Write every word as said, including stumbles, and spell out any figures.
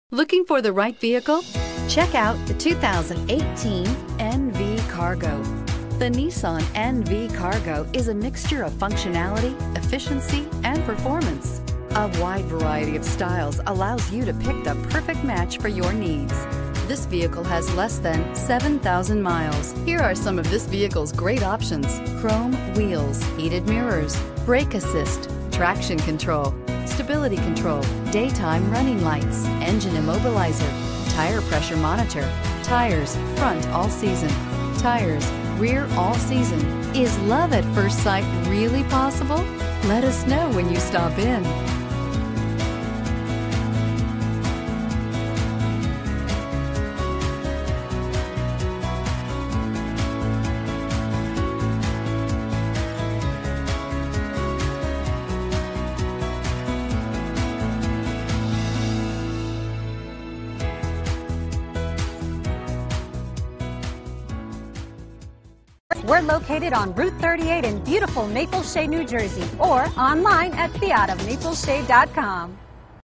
Looking for the right vehicle? Check out the two thousand eighteen N V Cargo. The Nissan N V Cargo is a mixture of functionality, efficiency, and performance. A wide variety of styles allows you to pick the perfect match for your needs. This vehicle has less than seven thousand miles. Here are some of this vehicle's great options: chrome wheels, heated mirrors, brake assist, traction control, stability control, daytime running lights, engine immobilizer, tire pressure monitor, tires front all season, tires rear all season. Is love at first sight really possible? Let us know when you stop in. We're located on Route thirty-eight in beautiful Maple Shade, New Jersey, or online at fiat of maple shade dot com.